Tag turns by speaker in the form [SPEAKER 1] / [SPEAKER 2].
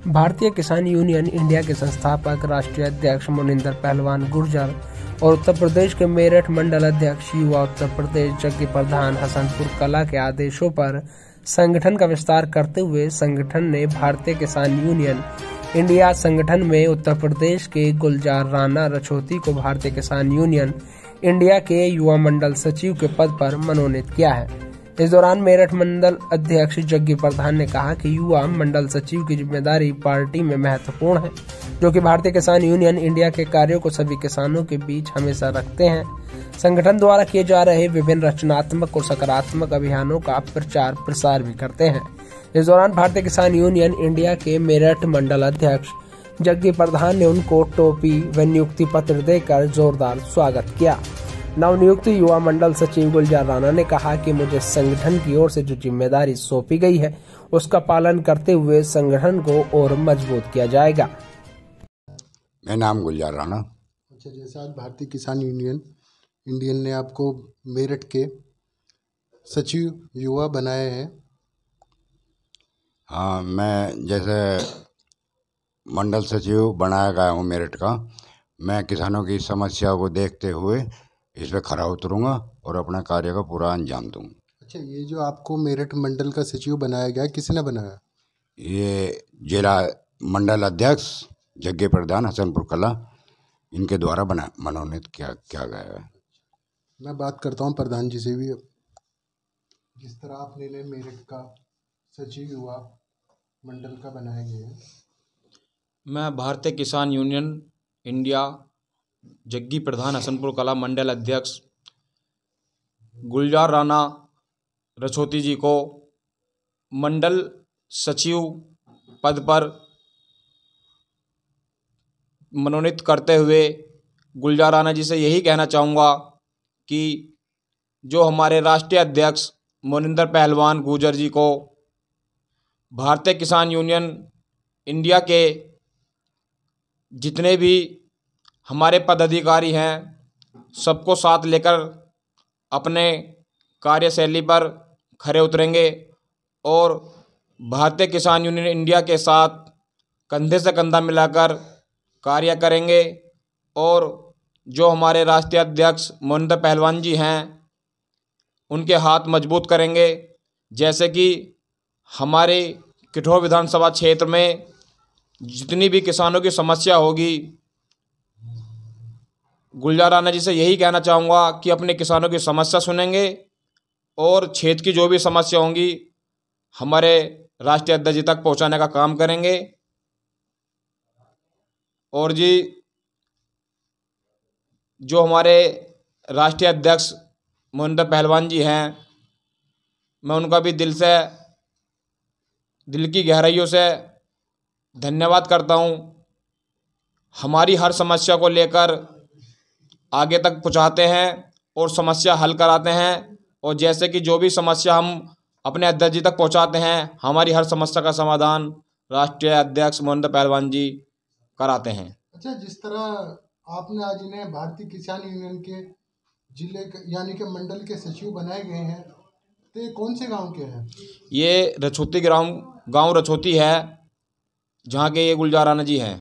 [SPEAKER 1] भारतीय Kisan union India के संस्थापक राष्ट्रीय अध्यक्ष मोनिंदर पहलवान गुर्जर और उत्तर प्रदेश के मेरठ मंडल अध्यक्ष युवा उत्तर प्रदेश जग्गी प्रधान हसनपुर कला के आदेशों पर संगठन का विस्तार करते हुए संगठन ने भारतीय किसान यूनियन इंडिया संगठन में उत्तर प्रदेश के गुलजार राणा रछोती को भारतीय किसान यूनियन इंडिया के युवा मंडल सचिव के पद पर मनोनीत किया है। इस दौरान मेरठ मंडल अध्यक्ष जग्गी प्रधान ने कहा कि युवा मंडल सचिव की जिम्मेदारी पार्टी में महत्वपूर्ण है, जो कि भारतीय किसान यूनियन इंडिया के कार्यों को सभी किसानों के बीच हमेशा रखते हैं। संगठन द्वारा किए जा रहे विभिन्न रचनात्मक और सकारात्मक अभियानों का प्रचार प्रसार भी करते हैं। इस दौरान भारतीय किसान यूनियन इंडिया के मेरठ मंडल अध्यक्ष जग्गी प्रधान ने उनको टोपी व नियुक्ति पत्र देकर जोरदार स्वागत किया। नवनियुक्त युवा मंडल सचिव गुलजार राणा ने कहा कि मुझे संगठन की ओर से जो जिम्मेदारी सौंपी गई है उसका पालन करते हुए संगठन को और मजबूत किया जाएगा।
[SPEAKER 2] मेरा नाम गुलजार राणा।
[SPEAKER 3] अच्छा, जैसा आज भारतीय किसान यूनियन ने आपको मेरठ के सचिव युवा बनाए हैं।
[SPEAKER 2] हाँ, मैं जैसे मंडल सचिव बनाया गया हूँ मेरठ का। मैं किसानों की समस्या को देखते हुए इस पर खरा उतरूंगा और अपने कार्य का पूरा अंजाम दूंगा।
[SPEAKER 3] अच्छा, ये जो आपको मेरठ मंडल का सचिव बनाया गया, किसने बनाया?
[SPEAKER 2] ये जिला मंडल अध्यक्ष जग्गी प्रधान हसनपुर कला, इनके द्वारा मनोनीत किया गया है।
[SPEAKER 3] मैं बात करता हूँ प्रधान जी से भी। जिस तरह आपने मेरठ का सचिव युवा मंडल का बनाया गया है।
[SPEAKER 4] मैं भारतीय किसान यूनियन इंडिया जग्गी प्रधान हसनपुर कला मंडल अध्यक्ष गुलजार राणा रछोती जी को मंडल सचिव पद पर मनोनीत करते हुए गुलजार राणा जी से यही कहना चाहूँगा कि जो हमारे राष्ट्रीय अध्यक्ष मोनिंदर पहलवान गुर्जर जी को भारतीय किसान यूनियन इंडिया के जितने भी हमारे पदाधिकारी हैं सबको साथ लेकर अपने कार्यशैली पर खरे उतरेंगे और भारतीय किसान यूनियन इंडिया के साथ कंधे से कंधा मिलाकर कार्य करेंगे। और जो हमारे राष्ट्रीय अध्यक्ष मोनिंदर पहलवान जी हैं उनके हाथ मजबूत करेंगे। जैसे कि हमारे किठौर विधानसभा क्षेत्र में जितनी भी किसानों की समस्या होगी, गुलजार राणा जी से यही कहना चाहूँगा कि अपने किसानों की समस्या सुनेंगे और क्षेत्र की जो भी समस्या होंगी हमारे राष्ट्रीय अध्यक्ष जी तक पहुँचाने का काम करेंगे। और जी जो हमारे राष्ट्रीय अध्यक्ष मोनिंदर पहलवान जी हैं, मैं उनका भी दिल की गहराइयों से धन्यवाद करता हूँ। हमारी हर समस्या को लेकर आगे तक पहुँचाते हैं और समस्या हल कराते हैं। और जैसे कि जो भी समस्या हम अपने अध्यक्ष जी तक पहुँचाते हैं, हमारी हर समस्या का समाधान राष्ट्रीय अध्यक्ष मोनिंदर पहलवान जी कराते हैं।
[SPEAKER 3] अच्छा, जिस तरह आपने आज इन्हें भारतीय किसान यूनियन के जिले यानी कि मंडल के सचिव बनाए गए हैं, तो ये कौन से गांव के हैं?
[SPEAKER 4] ये रछोती गांव रछोती है, जहाँ के ये गुलजार राणा जी हैं।